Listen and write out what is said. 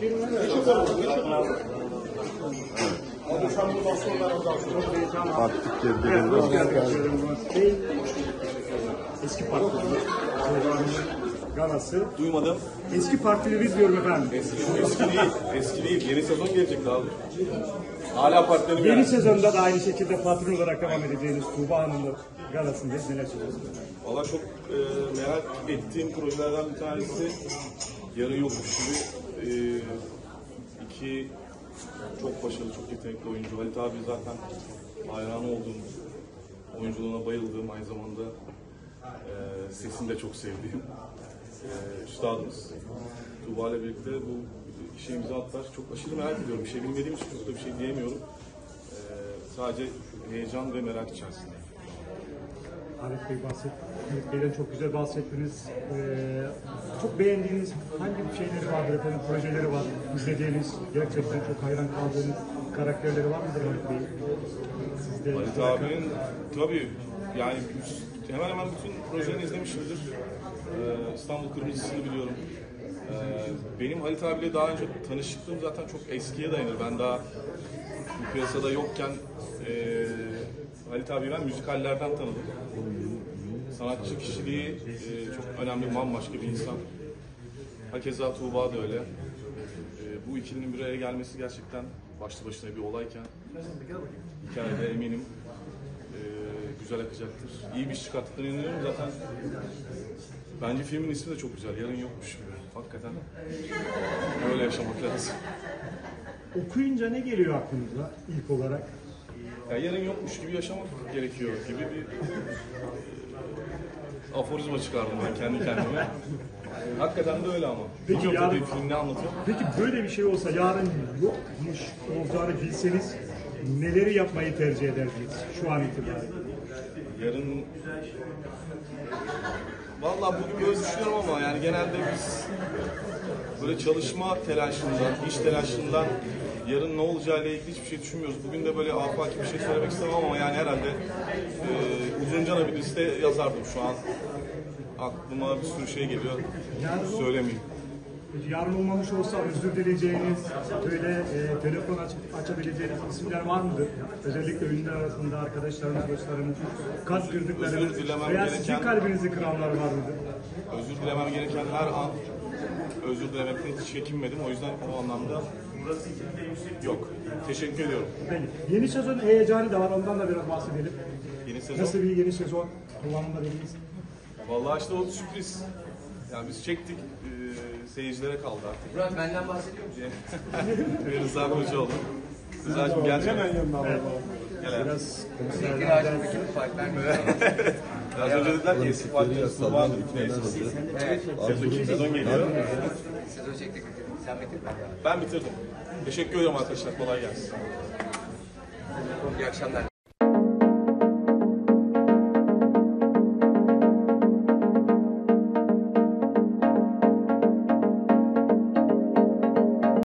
Artık geri Eski partilerimiz, Galası. Duymadım. Eski partilerimiz diyorum efendim. Eski değil. Yeni sezon gelecek daha. Hala partilerim Yeni yani. sezonda da aynı şekilde patron olarak devam edeceğiniz Tuğba Hanım'la Galası'ndayız. Neler söylüyorsunuz? Valla çok merak ettiğim projelerden bir tanesi yarın yokmuş gibi. İki çok başarılı, çok yetenekli oyuncu. Halit abi zaten hayran olduğum, oyunculuğuna bayıldığım, aynı zamanda sesini de çok sevdiğim üstadımız. Tuğba ile birlikte bu işe imza attılar. Çok aşırı merak ediyorum. Bir şey bilmediğim için çok da bir şey diyemiyorum. Sadece heyecan ve merak içerisinde. Halit Bey'den çok güzel bahsettiniz. Çok beğendiğiniz hangi şeyleri vardır efendim, projeleri var, izlediğiniz, gerçekten çok hayran kaldığınız karakterleri var mıdır Halit Bey? Sizde Halit abinin tabii yani hemen hemen bütün projelerini izlemişimdir. İstanbul Kırmızısı'nı biliyorum. Benim Halit abiyle daha önce tanışıklığım zaten çok eskiye dayanır. Ben daha bu piyasada yokken Halit abi ben müzikallerden tanıdım. Sanatçı kişiliği çok önemli, bambaşka bir insan. Hakeza Tuğba da öyle. Bu ikilinin bir araya gelmesi gerçekten başlı başına bir olayken hikayede eminim güzel akacaktır. İyi bir iş çıkarttıklarına inanıyorum zaten. Bence filmin ismi de çok güzel. Yarın yokmuş gibi. Hakikaten öyle yaşamak lazım. okuyunca ne geliyor aklınıza ilk olarak? Yani yarın yokmuş gibi yaşamak gerekiyor gibi bir aforizma çıkardım ben kendi kendime. Hakikaten de öyle ama. Peki Çok yarın- da film ne anlatıyor? Peki böyle bir şey olsa, yarın yokmuş olacağını bilseniz neleri yapmayı tercih ederdiniz şu an itibariyle? Yarın vallahi bugün böyle düşünüyorum ama yani genelde biz böyle çalışma telaşından, iş telaşından yarın ne olacağıyla ilgili hiçbir şey düşünmüyoruz. Bugün de böyle afaki bir şey söylemek istemem ama yani herhalde uzunca bir liste yazardım şu an. Aklıma bir sürü şey geliyor. Söylemeyeyim. Peki yarın olmamış olsa özür dileyeceğiniz, böyle telefon açabileceğiniz isimler var mıdır? Özellikle ünlüler arasında arkadaşlarınız, dostlarınız, kalp kırdıklarınız Özür dilemem veya gereken- sizin kalbinizi kıranlar var mıdır? Özür dilemem gereken her an özür dilemekten hiç çekinmedim. O yüzden o anlamda yok. Teşekkür ediyorum. Peki. Yeni sezon heyecanı da var, ondan da biraz bahsedelim. Yeni sezon. Nasıl bir yeni sezon kullanımda dediniz? Vallahi işte o sürpriz. Yani biz çektik, seyircilere kaldı artık. Murat benden bahsediyor musun? Ve Rıza Kocaoğlu. Rıza'cığım gelecek mi? Gel. Biraz İhtiyacındaki farklar böyle. Az önce dediler ki eski partimiz vardı. Evet. Sezon geliyor. Sezon çektik. Sen bitirdin. Ben bitirdim. Teşekkür ederim arkadaşlar. Kolay gelsin. İyi akşamlar.